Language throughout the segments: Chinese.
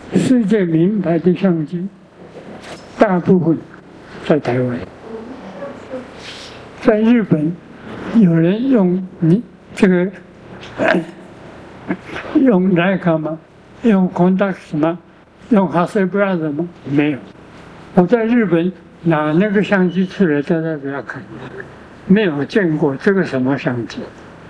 世界名牌的相机，大部分在台湾。在日本，有人用用徕卡吗？用 Contax 吗？用 Hasselblad 吗？没有。我在日本拿那个相机出来，大家不要看，没有见过这个什么相机。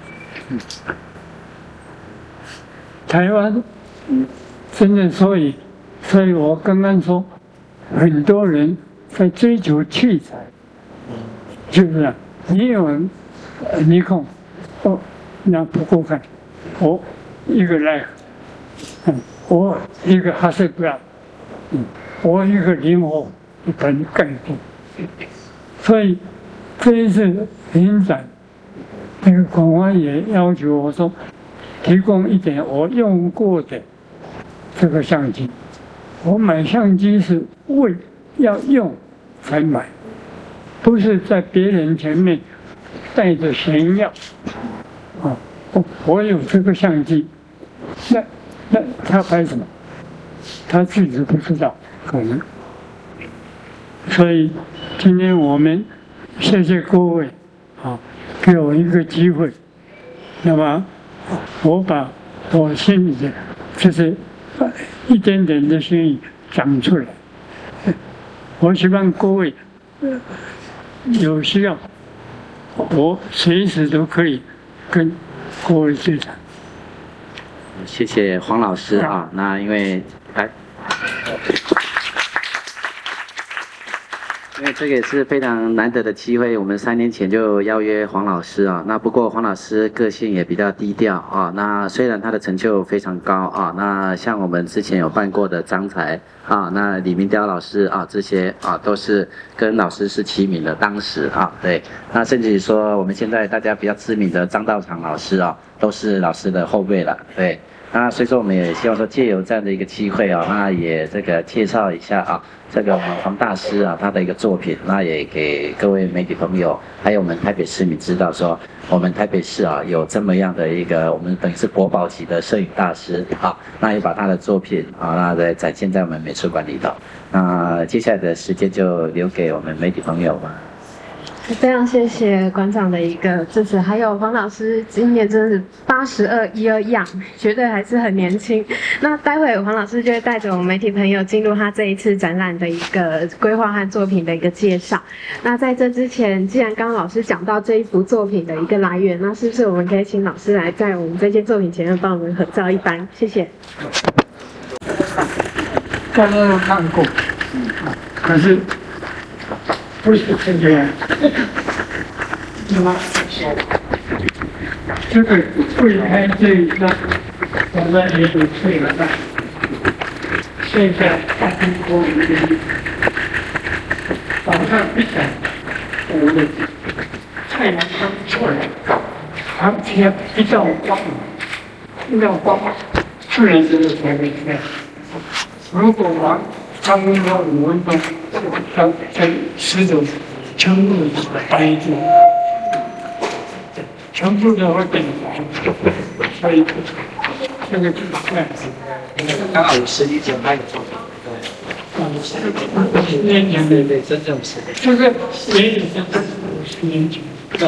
台湾真的，所以我刚刚说，很多人在追求器材，是不是啊？你有尼康，哦，那不够看，我一个徕卡，我一个哈斯布拉，我一个灵活一本概念，所以这一次影展，那个馆方也要求我说，提供一点我用过的这个相机。我买相机是为要用才买，不是在别人前面带着炫耀。啊，我有这个相机，那他拍什么？他自己不知道，可能。所以今天我们谢谢各位，给我一个机会。那么我把我心里的就是一点点的心意讲出来。我希望各位有需要，我随时都可以跟各位对谈。 谢谢黄老师啊，那因为这个也是非常难得的机会，我们3年前就邀约黄老师啊。那不过黄老师个性也比较低调啊。那虽然他的成就非常高啊，那像我们之前有办过的张才啊，那李明雕老师啊，这些啊都是跟老师是齐名的，当时啊，对。那甚至于说我们现在大家比较知名的张道场老师啊，都是老师的后辈了，对。那所以说我们也希望说借由这样的一个机会啊，那也这个介绍一下啊，这个黄大师啊他的一个作品，那也给各位媒体朋友，还有我们台北市民知道说，我们台北市啊有这么样的一个我们等于是国宝级的摄影大师啊，那也把他的作品啊那再展现在我们美术馆里头。那接下来的时间就留给我们媒体朋友吧。 非常谢谢馆长的一个支持，还有黄老师今年真的是82样，绝对还是很年轻。那待会黄老师就会带着我们媒体朋友进入他这一次展览的一个规划和作品的一个介绍。那在这之前，既然刚刚老师讲到这一幅作品的一个来源，那是不是我们可以请老师来在我们这件作品前面帮我们合照一番？谢谢。 大家都看过，可是不是这个样。那么这个柜台这一张，我们也有退了半，现在我们早上1点，我们太阳刚出来，长天一道光，自然就是才会出来。如果晚刚刚5分钟，在10种全部白住，全部都会变黄，所以这个就是这样子。 刚好11点半有作品， 50年前的对，真正是这个也有像50年前。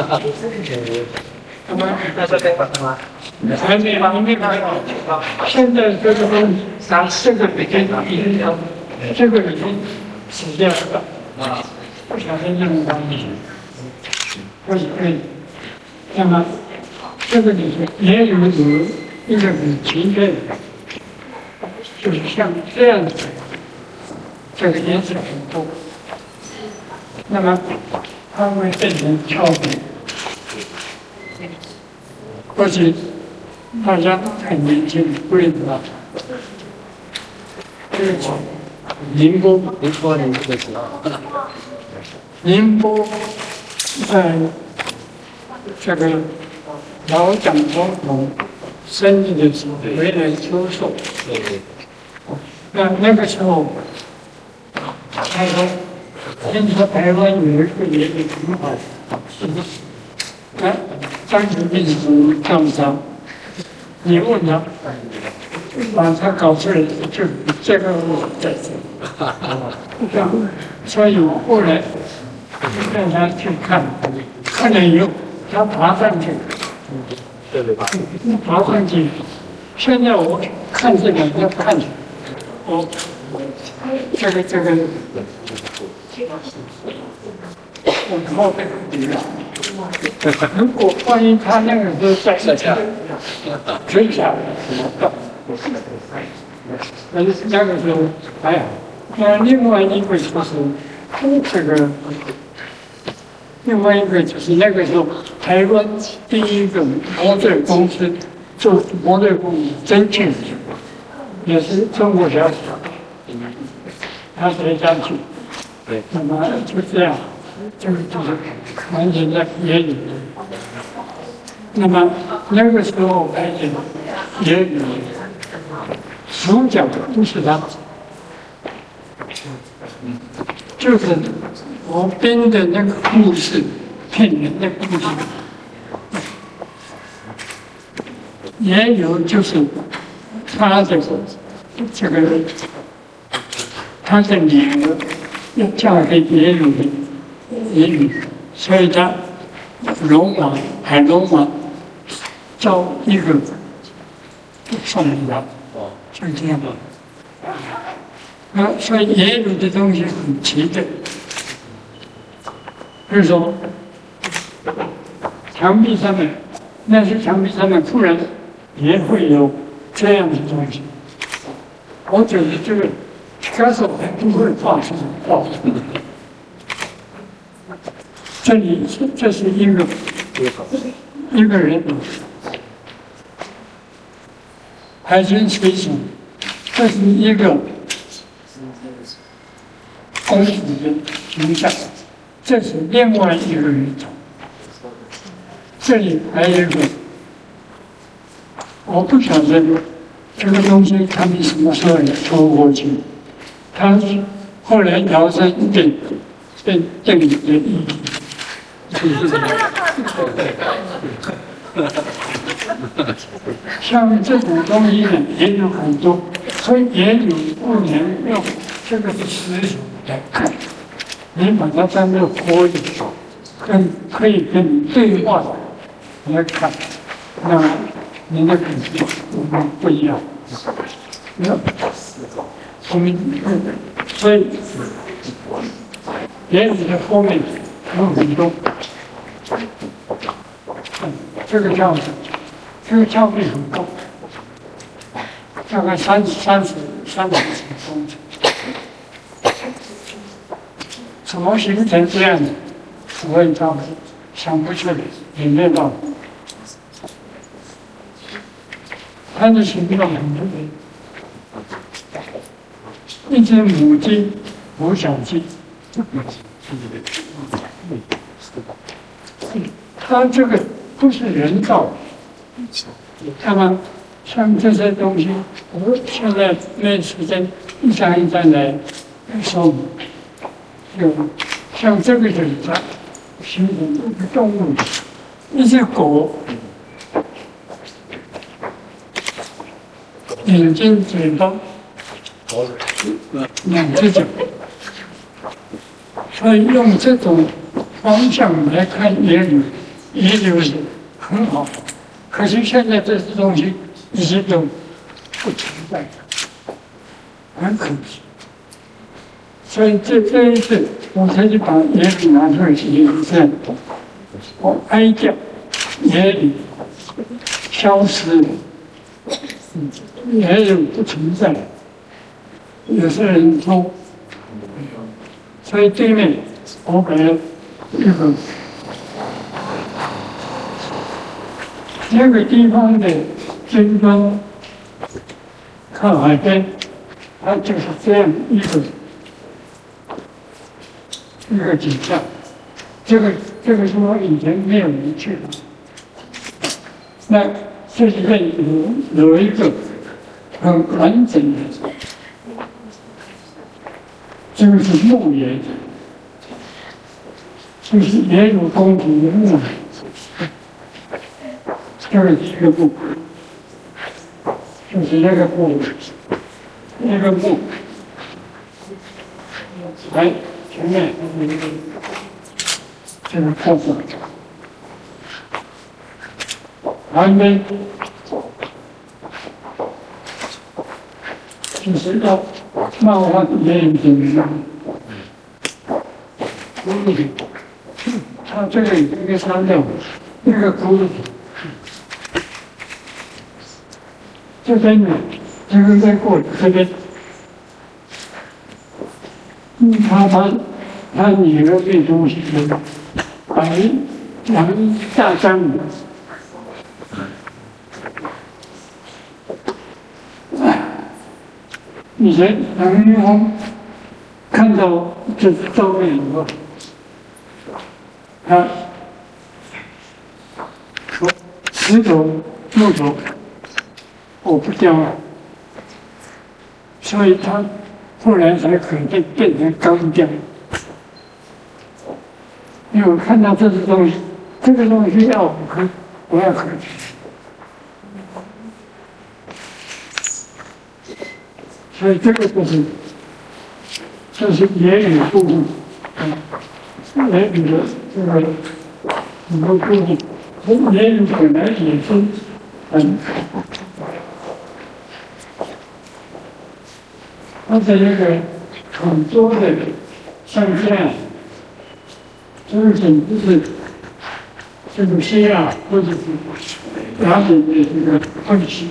那么那这边管吗？ 还没现在这个东西，这个已经这个已经死掉了啊，不晓得那种东西，可以。那么这个里面也有一个很奇特的，就是像这样子，这个颜色很多，那么它会变成翘边，或许大家很年轻，不认得。这个宁波年这个时候，宁波在这个老蒋总统生日的时候回来祝寿。那个时候，他说，听说台湾有一个爷爷很好，张学斌是赵章。你问他， 把它搞出来，就这个在这。所以我后来让他去看，看了以后，他爬上去，爬上去。现在我看这个要看，我这个，我靠这个底了。如果万一他那个时候在追下来，那个时候还好。那另外一个就是这个，另外一个就是那个时候台湾第一个模特公司做模特公司真俊，也是中国小姐，他才上去。那么就这样。这个就是完全在野里。那么那个时候开始野里主角不是他，就是我编的那个故事，骗人的故事，也有就是他的这个他的女儿要嫁给野里人。所以他海龙王招一个送给他，就这样。所以也有的东西很奇的，比如说墙壁上面，那些墙壁上面突然也会有这样的东西。我觉得这个皮卡索还不会画这种画。这是一个人，海军水手，这是一个公主的形象，这是另外一个人种。这里还有一个，我不晓得这个东西他们什么时候也拖过去，他后来摇身变电影的意义。像这种东西呢，也有很多，所以也有不能用这个词来看，你把它当作活语，可以跟你对话的来看，那你的感觉不一样。我们所以言语的方面有很多。这个教室，这个教费很高，大概30几公尺。怎么形成这样子？所以他们想不出来，也没办法。它的形状很特别，一只母鸡孵小鸡。它这个不是人造的，那么像这些东西，我现在没时间一张一张来说。有像这个就是它形成一个动物，一只狗，眼睛、嘴巴、两只脚，所以用这种方向来看野柳，野柳是很好。可是现在这些东西已经都不存在了，很可惜。所以这一次，我才去把野柳拿出来写这样，我哀叫野柳消失了，野柳不存在。有些人说，所以对面我给了一个那个地方的军官靠海边，它就是这样一个景象。这个地方以前没有人去过。那这里面有一个很完整的，这个是墓园，就是也有公主的墓。这个是一个墓，就就是那个木，来前面这个破布，旁边就是要漫画眼睛的骨子，它这个已经给删掉，那个骨子。这边呢，这个在过这边，他女儿最终是两大张的，以前杨玉峰看到这照片以后，他说石头木头。我不雕了，所以他后来才可能变成钢雕。因为我看到这个东西，要我要可取，所以这个这是言语部分，言语的这个很多部分，言语本来也是它的那个很多的像这样，这个简直是这个希腊或者是雅典的这个问题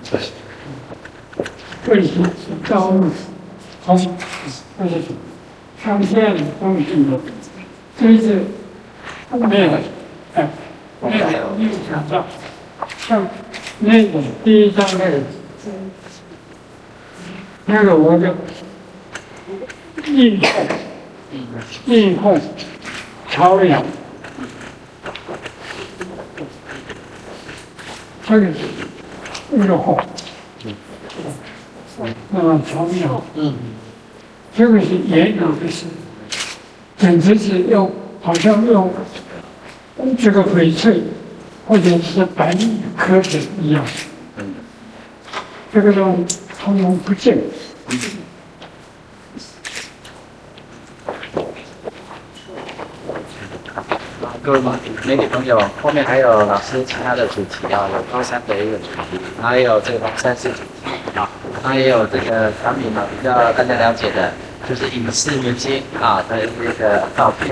是高空，或者是像这样的东西呢，这是没有想到，像那个第一张那个我就应后朝阳，这个是那个后，朝阳，这个是言语的事，简直是好像用这个翡翠或者是白玉刻的一样，这个东西通通不见。 各位媒体朋友，后面还有老师其他的主题啊，有高山的一个主题，还有这个龙山寺主题啊，那也有这个产品啊，比较大家了解的，就是影视明星啊的这个照片。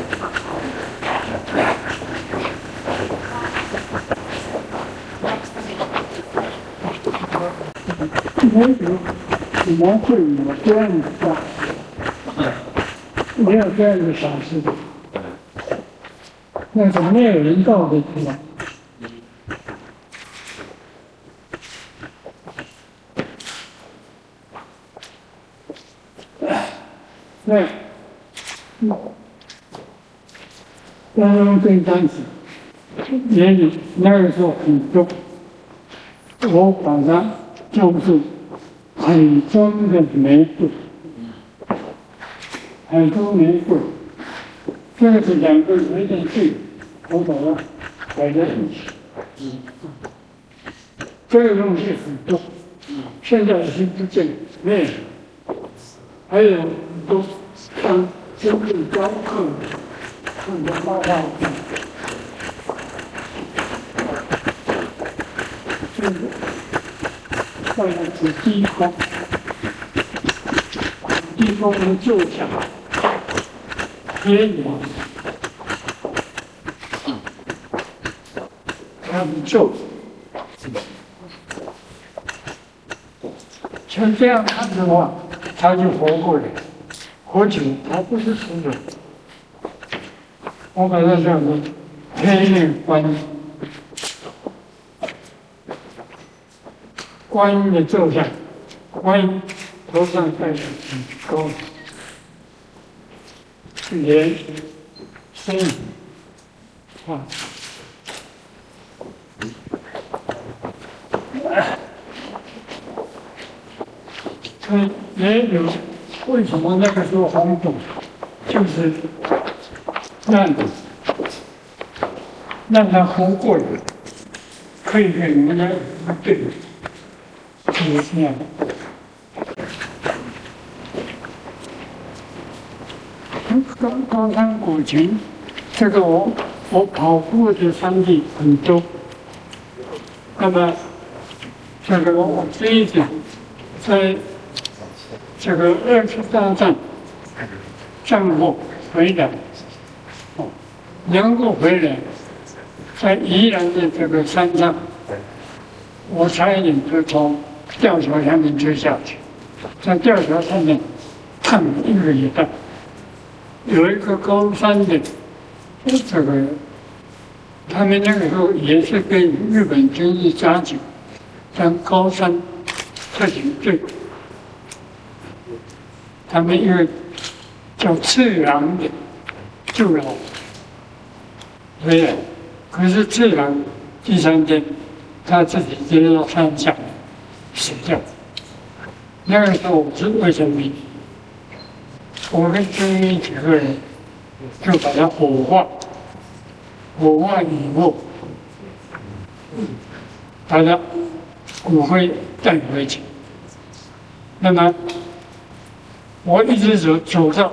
怎么会有这样的话？没有这样的小事，那是没有人道的地方。那，刚刚这张纸，眼里那个时候很重，我把它就是海中的玫瑰，海中玫瑰，这个是两个有一点对，我把它摆在一起。这个东西很多，现在已经不见了，没有。还有很多像真正雕刻很多画画，这个叫做紫金光，地方的旧墙，天王，它是旧。像这样看的话，他就活过来，活久，他不是死人。我把它叫做黑面观音，观音的坐像，观音头上戴着很高的莲身影啊。所以也有为什么那个时候轰动，就是让他活过来，可以给人家对， 一下。高山古琴，这个我跑过的山地很多。那么，这个我这一点，在这个2次大战战后回来，能够回来，在宜兰的这个山上，我差一点就从吊桥下面追下去，在吊桥上面看了1个礼拜。有一个高山的这个，他们那个时候也是跟日本军事加紧，像高山特警队，他们一个叫次郎的救了回来，可是次郎第3天他自己跌到山下死掉。那个时候我是卫生兵。我跟军医几个人就把它火化，火化以后，把它骨灰带回去。那么我一直走到，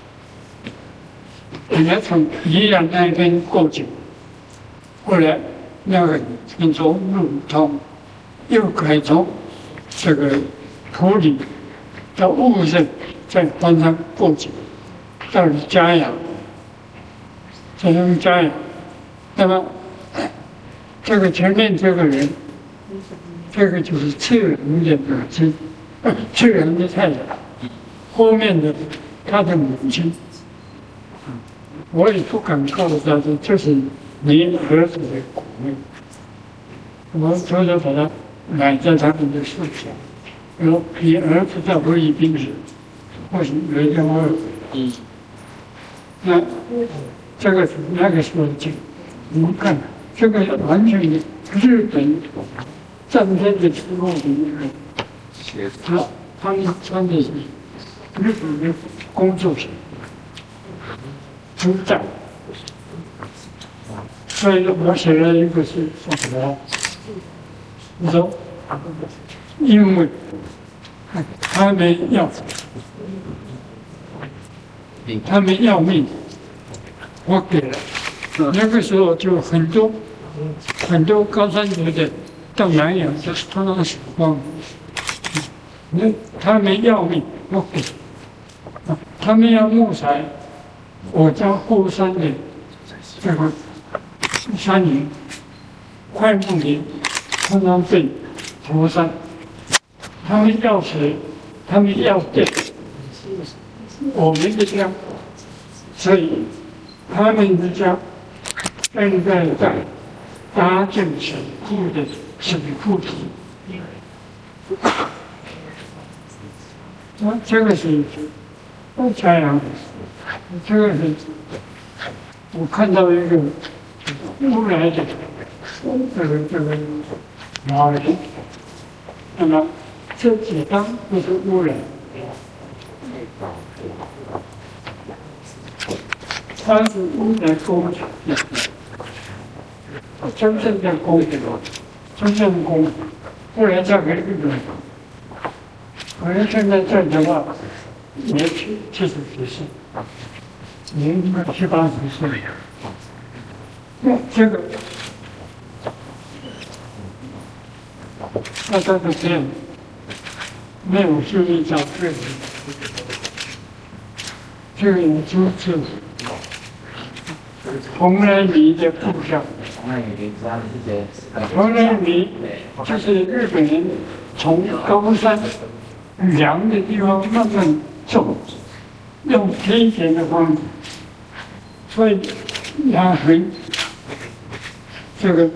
人家从宜兰那边过去，后来那个听说路通，又改从这个土里到雾社。在山上过去，到了嘉阳，再用嘉阳。那么，这个前面这个人，这个就是次郎的母亲，次郎的太太。后面的他的母亲，我也不敢告诉他说这是你儿子的骨灰，我偷偷把它埋在他们的树下。然后你儿子在菲律宾时。或许有一个二，那这个是那个时候就，你们看，这个完全的日本战争的时候的那个，他们穿的是日本的工作服，出战，所以我写了一个是什么？你说，因为他们要命，我给了。那个时候就很多高山族的到南洋就是通通死光。他们要命，我给。他们要木材，我家后山的这个山林、快木林，通通被屠杀。他们要水，他们要电，我们的家，所以他们的家现在在搭建水库的水库里。这个是嘉阳，这个是我看到一个乌来的这个马人，那么。这几张都是污染，它是污染工厂，真正的工人，真正的工人，后来嫁给日本人，可是现在这的话，年轻70几岁，年轻70、80岁，那这个，大家都这样。没有注意到这个人就是蓬莱迷的部下。蓬莱迷就是日本人从高山凉的地方慢慢种，用天田的方式，所以拉回这个。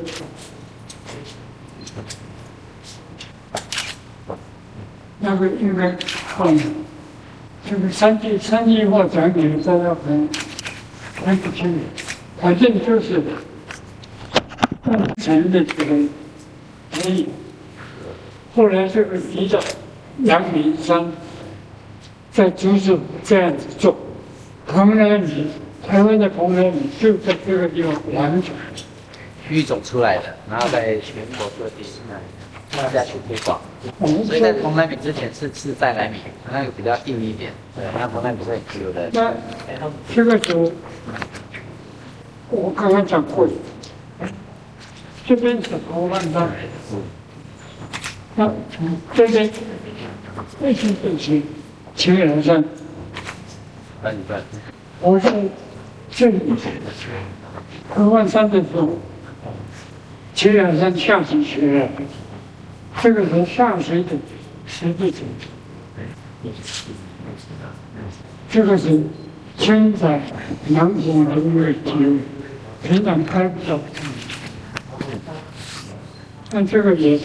那个应该放这个三句话讲给大家很不清楚，反正就是共产的这个可以。后来这个移到阳明山，再阻止这样子做。蓬莱米，台湾的蓬莱米就在这个地方完全育种出来的，然后在全国各地大家去推广。所以在红莱米之前是在莱米，那个比较硬一点，对，那红莱米是很 Q 的。 那这个是我刚刚讲过的，这边是头万章，那从这边一直走去青岩山，我在这里头万山的时候，青岩山下起雪了，这个是下水的十字井。这个是千载难逢的一个机会，平常拍不到。但这个也是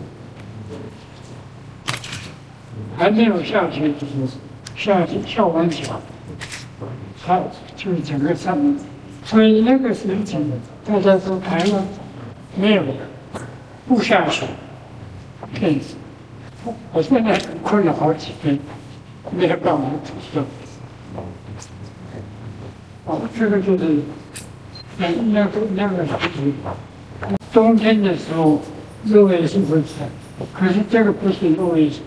还没有下雪的时候，下完雪，它就是整个山，所以那个时期大家说台湾没有不下雪，骗子。我现在困了好几天，没有办法吐出。哦，这个就是那个时候，冬天的时候落叶是会散，可是这个不是落叶，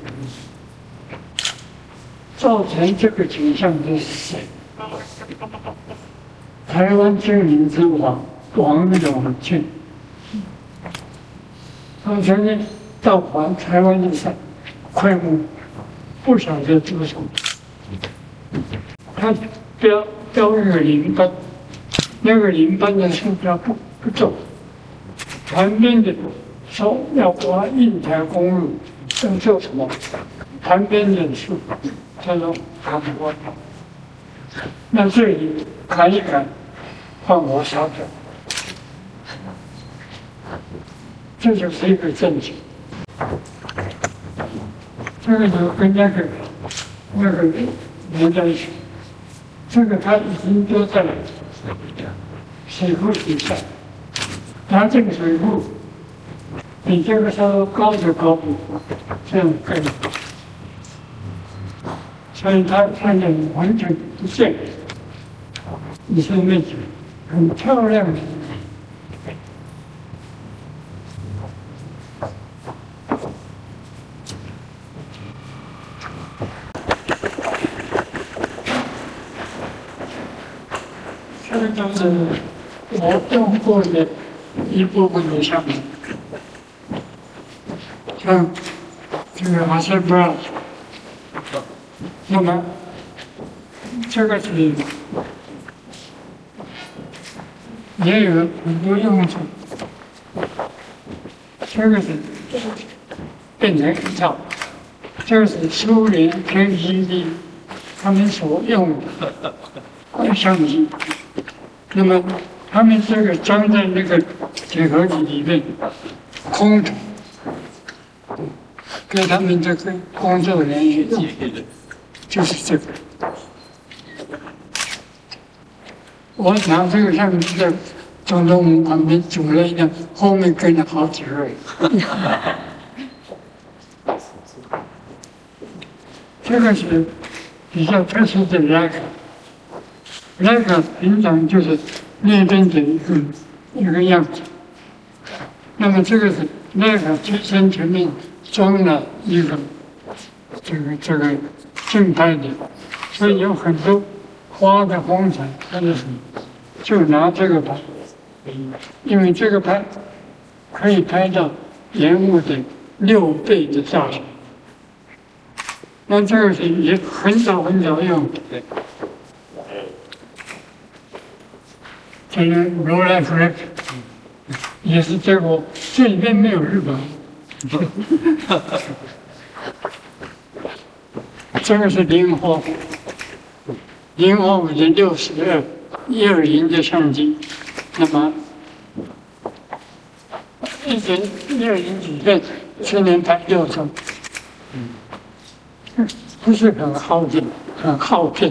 造成这个景象的是谁？台湾精灵之王王永庆，他曾经到访台湾的山快木，不晓得做什么，他标一个林班，那个林班的树标不走，旁边的说要挖印台公路，要做什么？旁边的树他说砍不完，那这里砍一砍，换我烧掉，这就是一个证据。这个就跟那个连在一起。这个它已经都在水库底下，它这个水库比这个稍微高的高度，这样盖，所以它看见完全不见，你说那种很漂亮的。这个就是我用过的一部分的项目，像这个阿塞布拉，那么这个是也有很多用处，这个是变成一套，这个是苏联 KGB 他们所用的相机。那么他们这个装在那个铁盒子里面，空的，给他们这个工作人员用，就是这个。我拿这个相机在总统府旁边组了一辆，后面跟了好几个人。这个是比较特殊的那个平常就是那边的一个样子，那么这个是那个机身前面装了一个这个静态的，所以有很多花的风采或者什么，就拿这个拍，因为这个拍可以拍到盐雾的6倍的大小，那这个是也很早用的。这个罗莱夫人也是这个，这里面没有日本。这个是零号的62-120的相机，那么1.120几片，10年拍6张，不是很耗电，很耗片。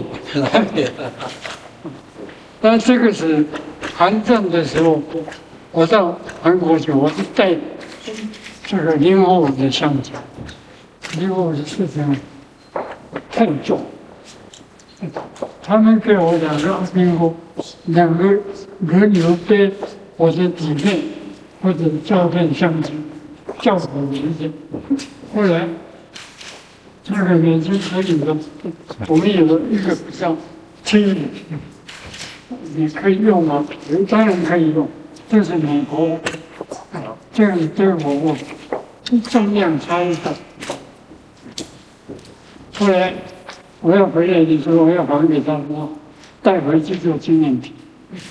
那这个是韩战的时候，我到韩国去，我是带这个05的相机，05的是这样太重，他们给我2个轮流背我的底片或者照片相机， 效果明显。后来这个眼睛可以的，我们有一个比较轻的，你可以用吗？当然可以用，这是美国，这个我重量差一大。后来我要回来的时候，我要还给他说，带回去做纪念品。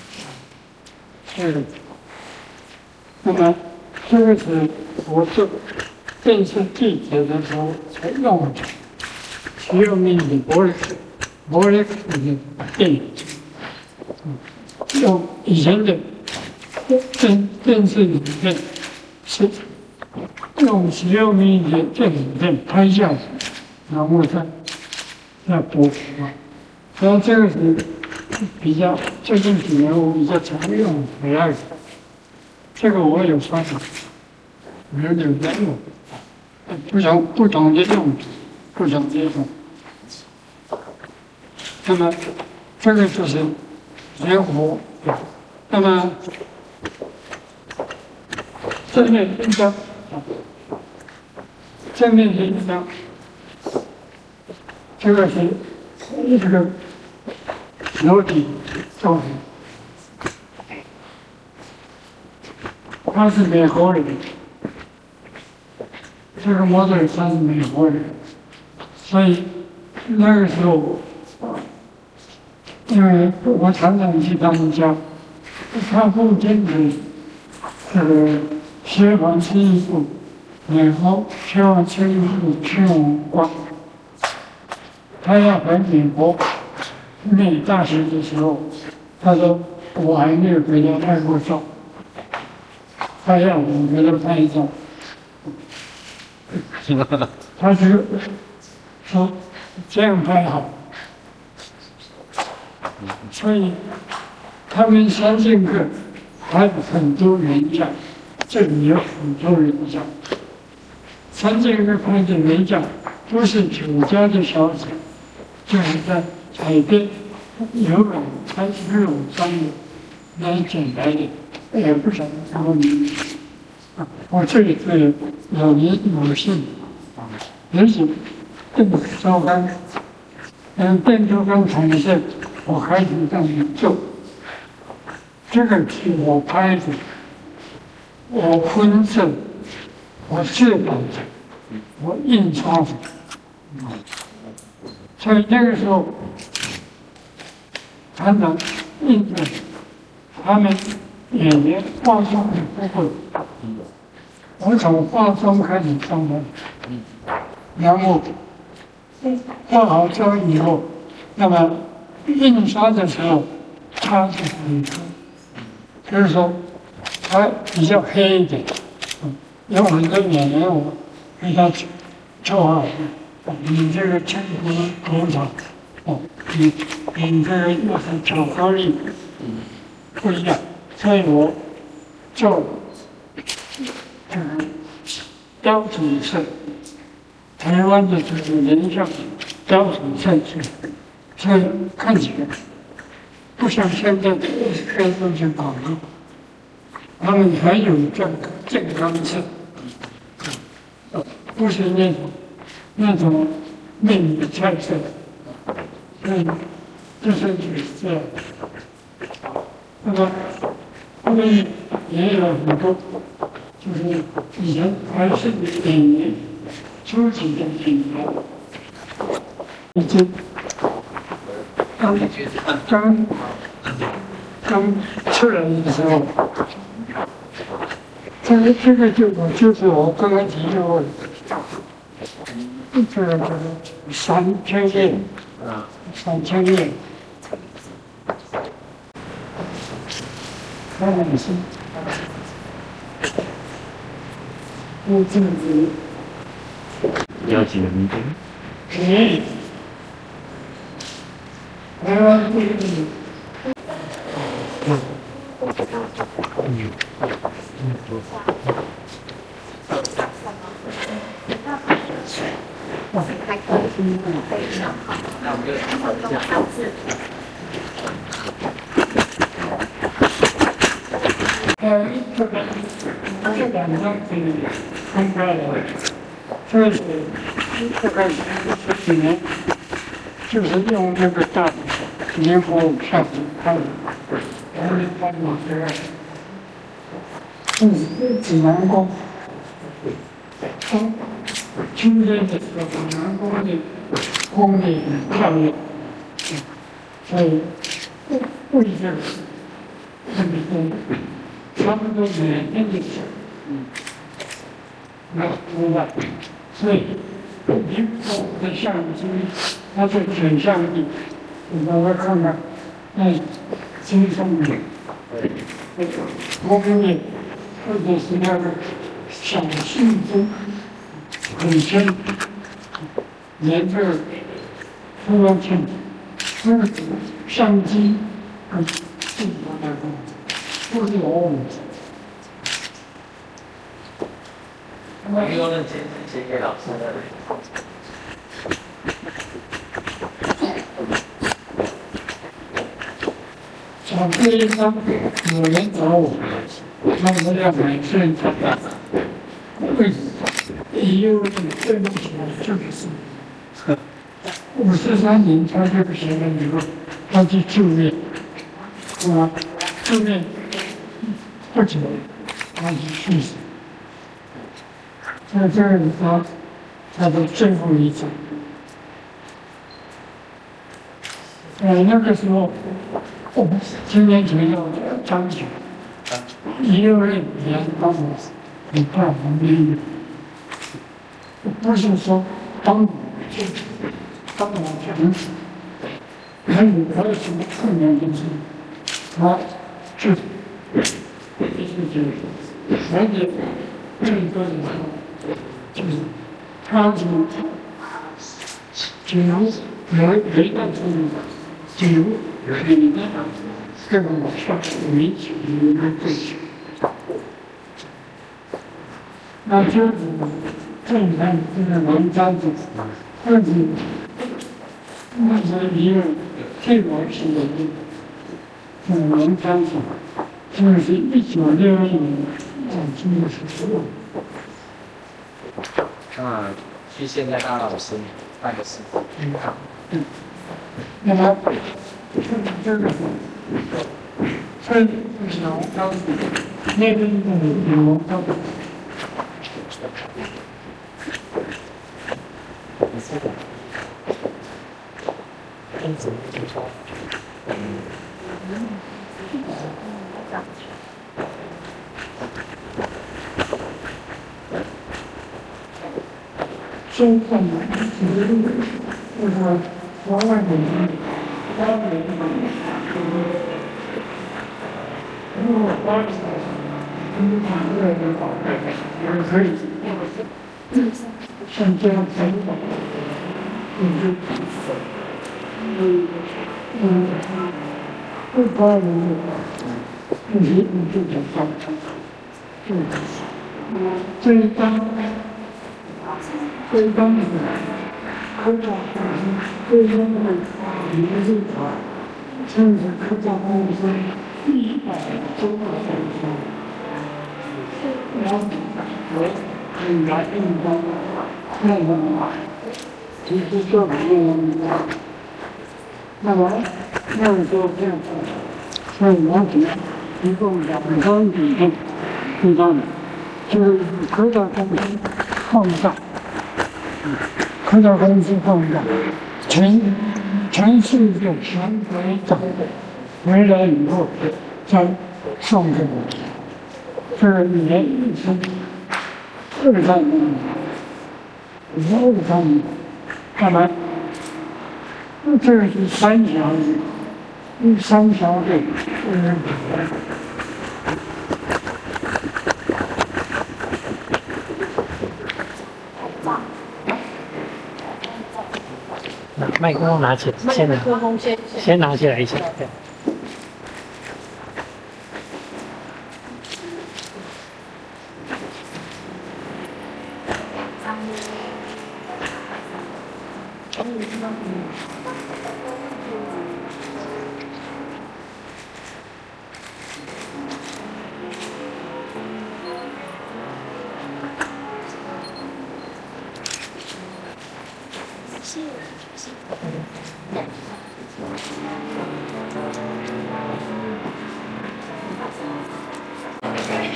那么这个是我做电视记者的时候才用的，徐有明的伯雷克的电影，用以前的电视影片是用徐有明的电影片拍下去，然后再播放。然后这个是比较最近几年我比较常用回来的，这个我有发现，有点在用，不同的用途，不同的用。那么这个就是人活，那么正面一张，正面是一张，这个是这个裸体照片，他是美国人，这个模特他是美国人，所以那个时候，因为我常常去他们家，他父亲的这个学完生意部，然后学完生意部去我国，他要回美国念大学的时候，他说我还没有给他拍过照，他要我给他拍照，他就说这样拍好，所以他们3000个还有很多人像，这里有很多人像，3000个拍的人像都是酒家的小姐，就是在海边游泳穿游泳装的来捡来的，也不晓得什么名字。我这里是有名有姓，而且电子周刊，电周刊产生，我开始这样做。这个是我拍的，我婚摄，我制版的，我印刷的。所以那个时候，常常印证他们演员化妆的部分。我从化妆开始上班，然后化好妆以后，那么印刷的时候，它是很粗，就是说它比较黑一点。有很多演员我给他绰号。你这个青葡萄，你这个又是巧克力，不一样，所以我做这个标准色，台湾的这个人像标准色系，所以看起来不像现在的黑色去搞的，他们还有这个健康色，不是那种面的菜色，就是这样。那么他们也有很多，就是以前还是演员，初级的演员，已经刚出来的时候，这个就是我刚刚提到的。这个3000页，3000页，看看是，我自己要几个名字？ 可以，台湾第一。 还可以，非常好。那我们就用汉字。 这两张可以分开来，这是大概是10几年，就是用那个大莲花舞上看的，然后他们指南宫，秋天的时候，指南宫的宫里很漂亮，所以为这个他们都差不多每天的事，那出来，所以一部的相机，它是全相机，你大家看看，那轻松的。后面或者是那个小信封，很深，沿着出来去，这个相机和镜头那个都是我。 不用认真写给老师的。 找这一张，有人找我，他们要买宣传单，为什么？因为这目前就是53年他这个学了以后，他去住院，住院不久他就去世。在这里他的最后一张。那个时候，我们今年前要张举，12年帮我很大忙的，不是说帮我去，帮我全死，还有什么负面因素，他就而且更多的时候，就是他是只能没到处理。就你的这种媒体的对象，那就是正常这个文章的，或者那是一个最早期的这个文章是，就是1962年出的时候。 那去现在当老师办个事。 好。那么，这个村小高那边的有高。中饭就是国外的当年如果当时跟团队的话，也可以像这样等等，不光人你就讲上，这一张是科教公司，最终的名字就是科教公司100周的选手，然后我来印章，那个其实做不用，那么那个时候这样子，所以我只提供2张底片，这张就是科教公司放大。科教公司放大，全世界全国长回来以后，再送给我。这个年是2战年，2战年，看来，这是3条路，3条路， 麦克风拿起来，先拿起来一下。对。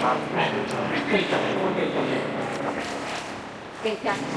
可以这样。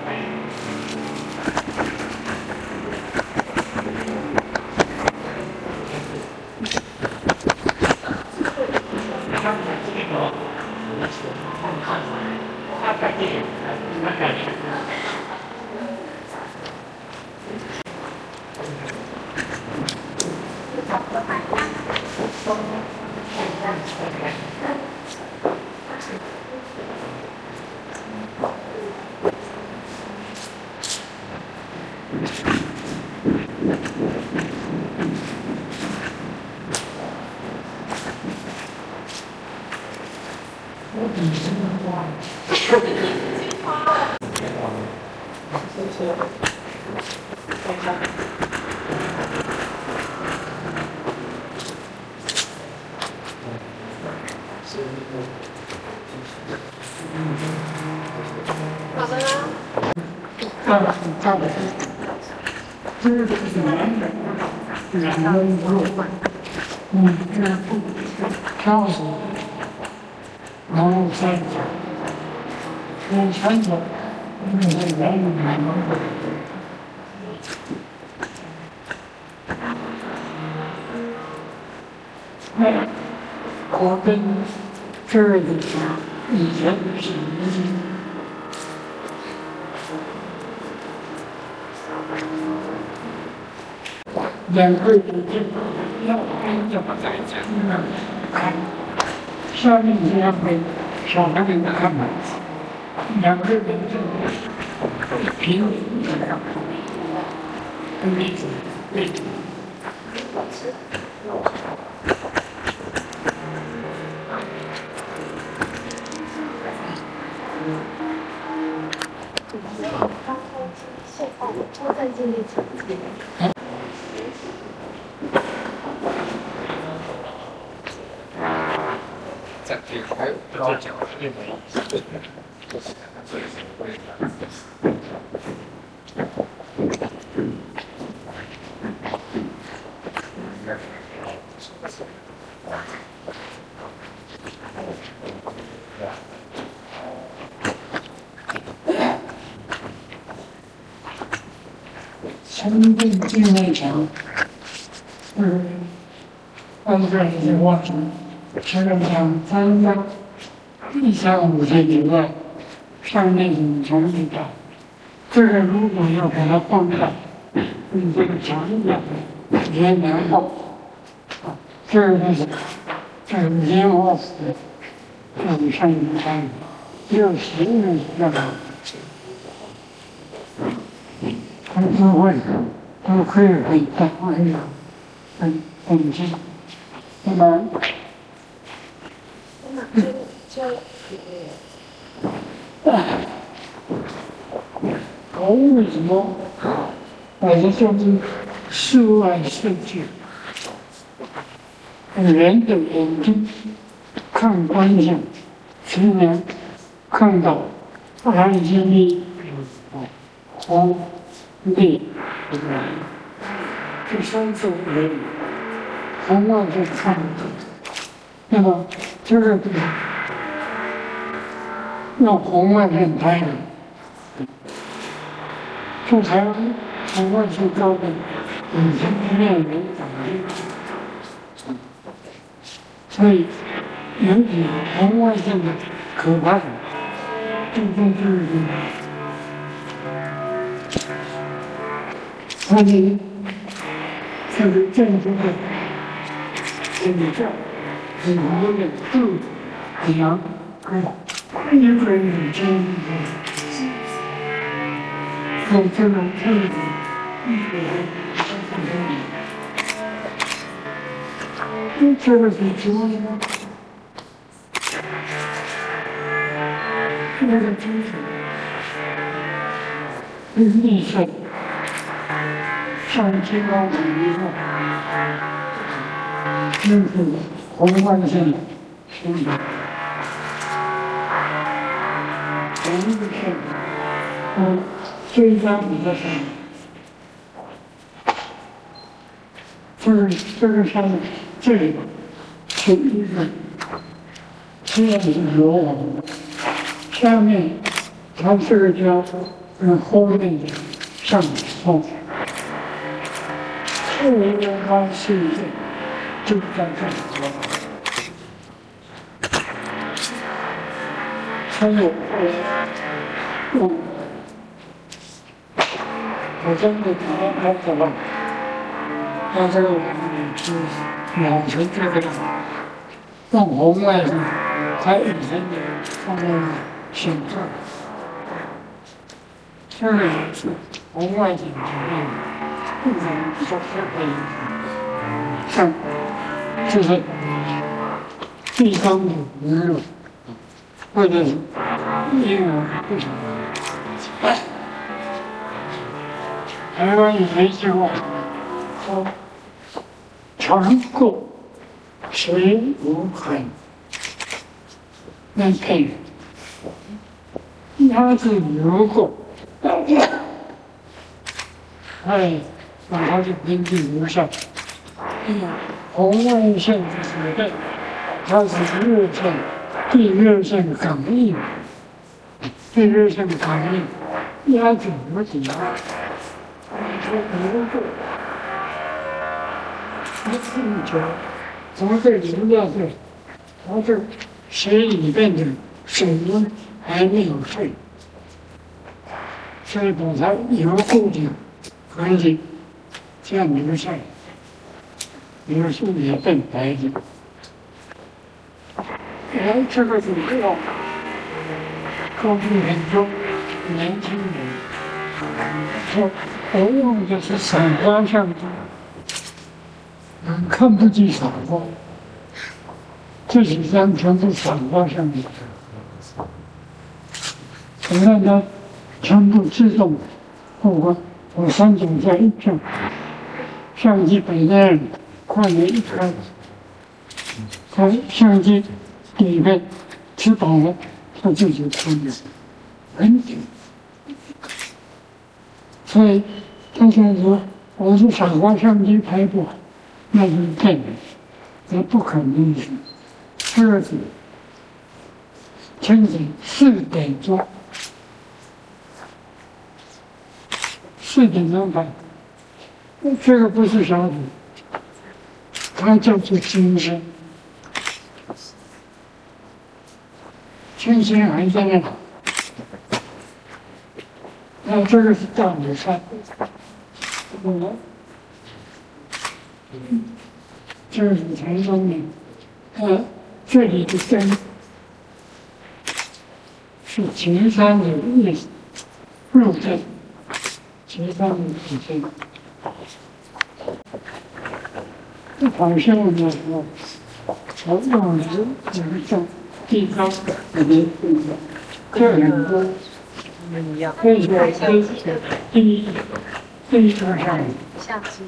好的啦。 这是什么？然后跳绳，然后三角，三角，就是原理。我跟这个以前是两个人就要怎么在这样看，下面这样被小孩子看嘛，两个人就平等这样，跟你对。 我在这里承接。 在这还有高脚另外一些。 深圳境内墙，按照一些话说，除了两三个135天以外，上那种墙壁大，这个如果要把它放大，比这个墙要也难放。这个就是烟花死，就是上云山，有行人要的。他都会都可以很大很近，那么我为什么把它叫做室外设计？人的眼睛看光线，才能看到RGB、红、绿、蓝这三种人，红外线看不到。那么这个用红外线拍的，这台湾红外线高的隐形面人长得，所以有点红外线的可怕的，就是他们这个政治的这个很多的度量跟一个女生在这个政治这个是什么呢？这个就是立宪。上天高的一个，就是红外线形成，红外线，这一张比较深，这个上面这里是一个这样是罗网，下面它这个叫跟后面的上冲，这个它是就在这里。还有我真的拍什么？它这个是养成这个用红外线，它隐身的放在显示。这个也是红外线里面不能说是可以像就是第三种娱乐。或者是婴儿不行。台湾有一句话说：“船过水无痕。”那骗人。鸭子游过，哎，把它的痕迹留下。红外线是什么？它是热线。对热线感应，对热线感应，鸭子有几鸭？你说游过，它自觉从这流下去，它这水里面的水温还没有退，所以把它游过的痕迹这样留下来，有时也变白的。这个是要告诉很多年轻人，说我用的是散光相机，看不见散光，这几张全是散光相机，我让它全部自动过关，我3种在一片，相机本身快门一开，它相机。里面吃饱了，它自己出来，很紧。所以大家说我是散光相机拍不好，那是骗人，那不可能是。这个是清晨4点钟，4点钟拍，这个不是小组，它叫做金星。星星还在那，那这个是大屿山，这是台中的，这里的山是旗山的入镇，旗山的底镇。好像呢，我用的有一种。地方这很多，可以说第一个上相机。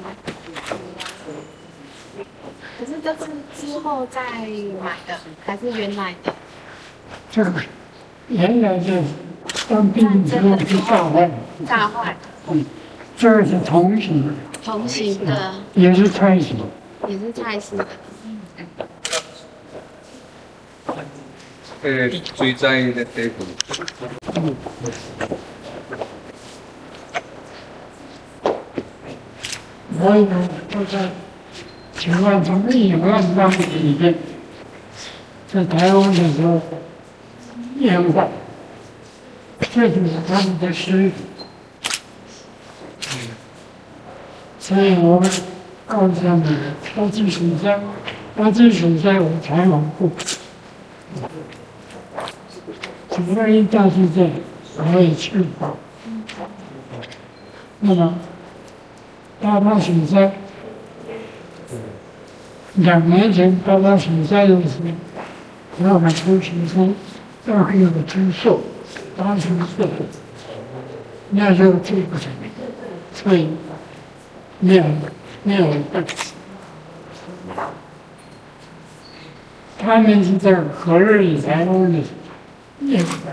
可是这是之后再买的，还是原来的？ 这个原来的当兵之后就炸坏。 炸坏。 这个是同型。 同型的。 也是蔡司。 也是蔡司的。 水灾的地方。 我有就在9万从1万当里面，在台湾的时候演化，这就是他们的师傅。所以我们告诉他们，要去水灾，要去水灾我采访过。主要一大是这，我也去过。那么，八八水灾，2年前八八水灾的时候，有很多学生要给我出售80岁，那时候做不成，所以没有办。他们是在和日台湾的业务，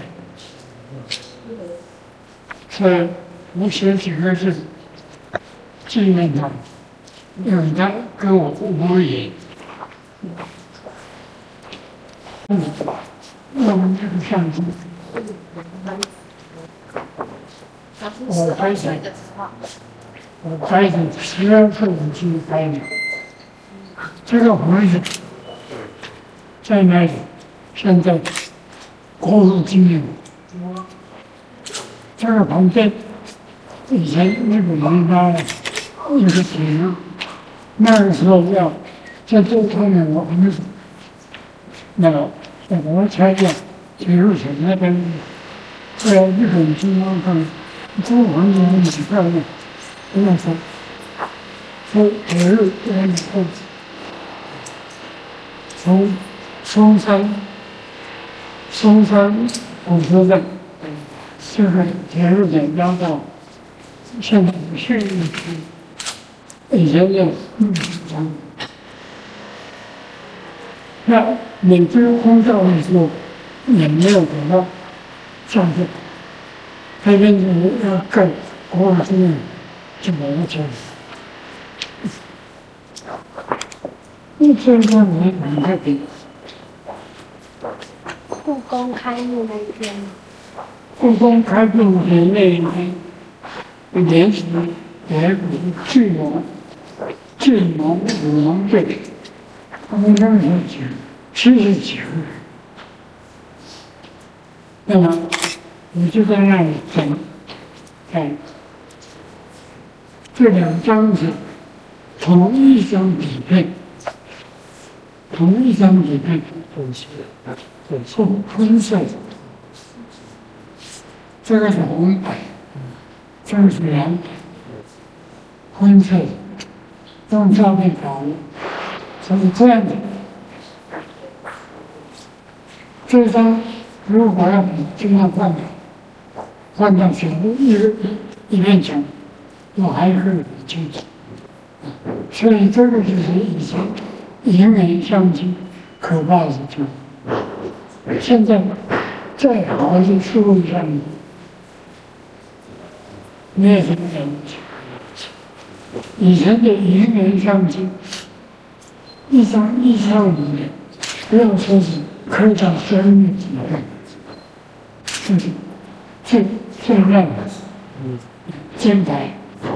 所以我写几个字纪念他，因为他跟我无缘。 用这个相机，我开始12岁去拍的，这个盒子在那里，现在国父纪念馆，这个旁边以前日本人拉了一个井，那个时候要在这上面我们那个我拆掉铁路省那边，后来日本军方看这个房子很漂亮，跟我说铁路这边后从松山火车站，这个铁路线拉到现在的信义区，以前叫长。那美军轰炸的时候也没有给他上去，那边就是要盖国父纪念馆，就把它拆了。这个没很特别。 故宫开幕那一天， 故宫开幕的那一天，连续有晋蒙武王队，他们当时70几个人，那么我就在那里等，这2张是同一张底片，分色的，这个是红白，这个是蓝白，分色的，用照片搞的，就是这样的。这张如果要这样换到全部一面墙，我还是很清楚。所以这个就是以前银联相机可怕的地方。现在再好的数位相机，没有什么了不起。以前的银联相机，一张1:5的，不要说是可以到3几倍，就是最烂的肩排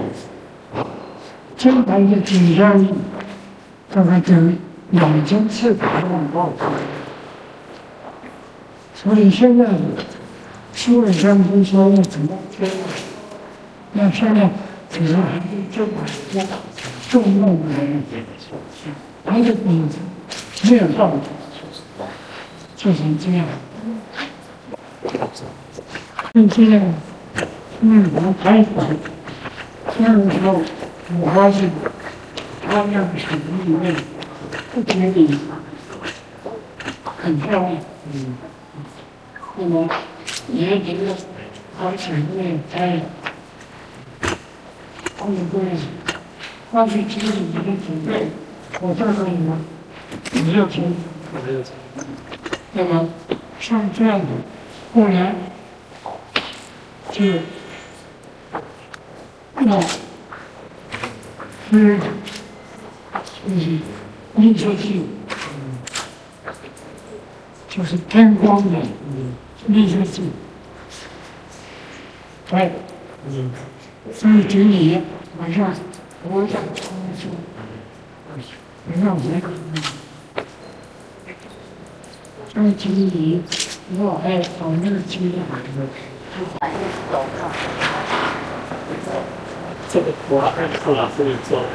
的底下大概就2400万报出来。所以现在数位相机说要怎么推，那现在只是还是这个重用的人，它的底子没有到，做成这样。现在我拍板，那个时候我发现他那个水里面不觉得很漂亮，那么也觉得他水里面拍他们对花去经历一个准备，我这个呢没有经历，那么像这样的，后来就就是映射镜，就是偏光的映射镜，对，所以给你晚上我想冲出，不要人，所以给你我还搞那个经验。 这个图是老师做的。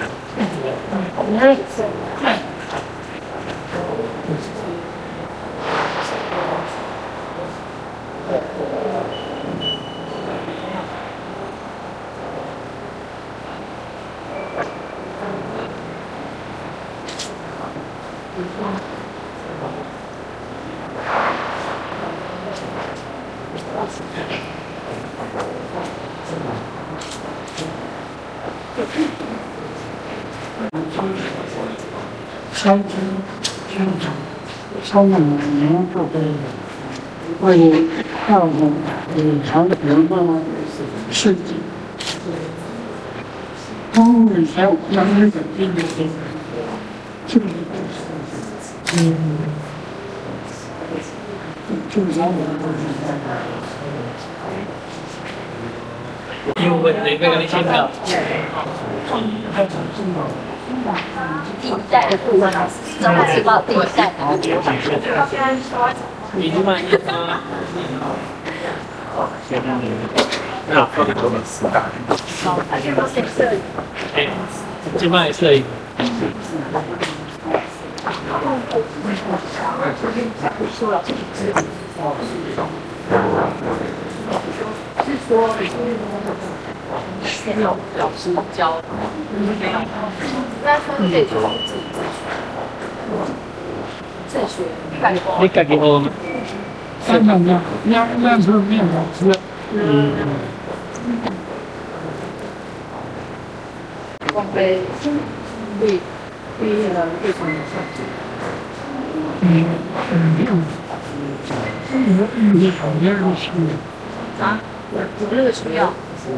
3支宣传3年就可以为大众长平的设计。公务以前我们日本并没有这个有问题要跟你请教。 第一代的部分老师，怎么知道第一代的？ 你慢一点。那好，而且都是摄影。 哎，今晚摄影。 是说没有老师教，没有。那说这种自学概括。 你自己学吗？ 当然了，那时候没有老师。 我被毕业了，为什么？ 你考验的是啊？有那个需要。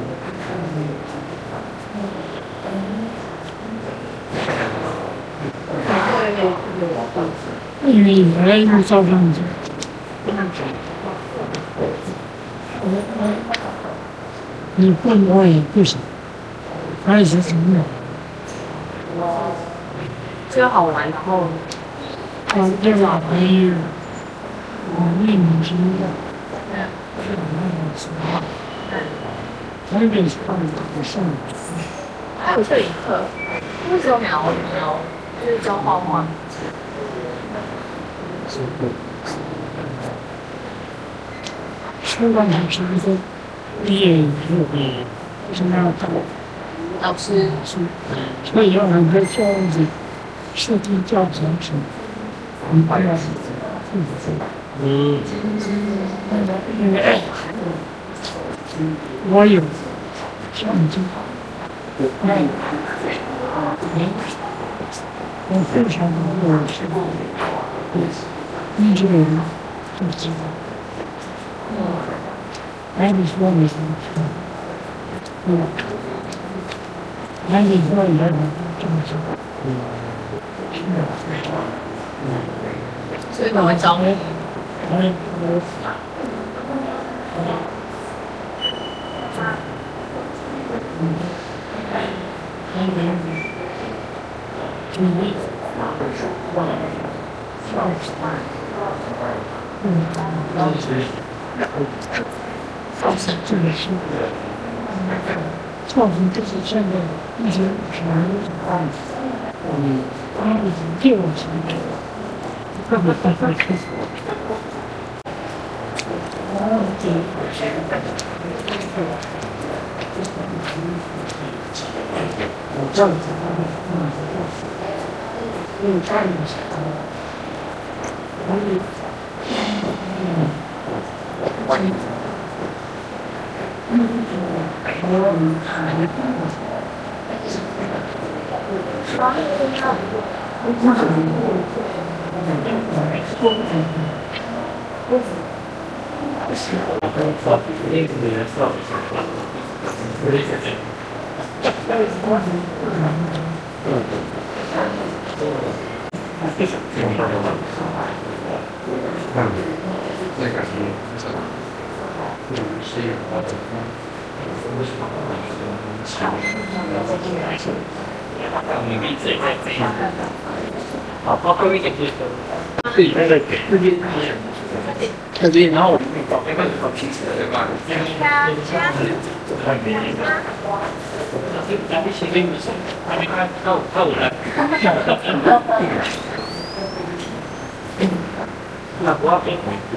因为原来有照相机，你不摸也不行，还是什么？ 就好玩，然后这个还有我念你什么？台北是不上。 还有摄影课，为什么没有？就是教画画。 出版社是不是毕业以后是要当老师， 所以有很多教育设计教程是很重要的。我有相机，我非常有时候一直有就知道。还得说你，还得说也很正常。 所以他会找你。 这个是造成这些现在一些什么他已经进入程序，特别我这样子， 好，包括一点就是自己那个自己在这边，然后我们搞那个搞平时的对吧？咱们前面还没看到我来。那不要变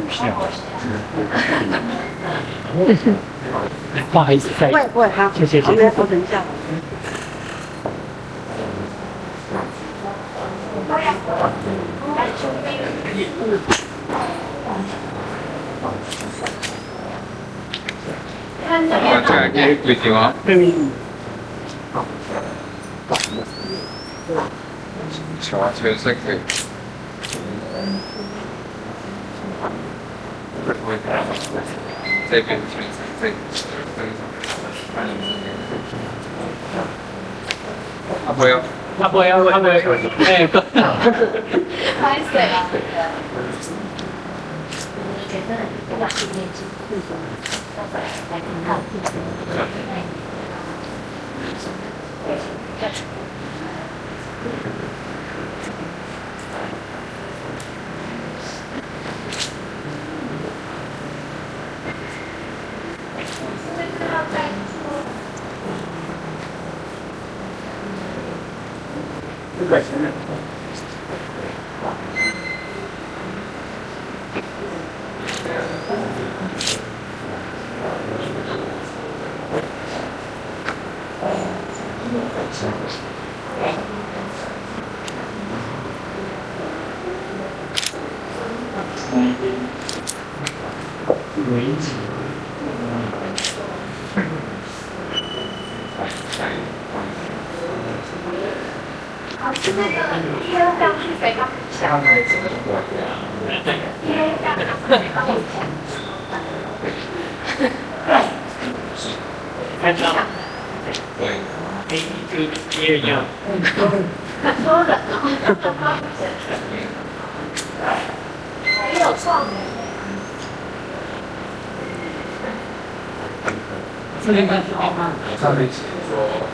不好意思，再不会，好， 谢谢。 我等一下。 我这个规定啊。全身可以。这边全身这个。啊不要。 他不要，哎，不。 拍谁啊？ 觉得不管是念经或者来听到不可承认。 好，是那个第二项是谁帮你想的？第二项是谁帮你想的？ 看到了。第二样。 很多人哦，很有创意。 这应该是好看。上面写说。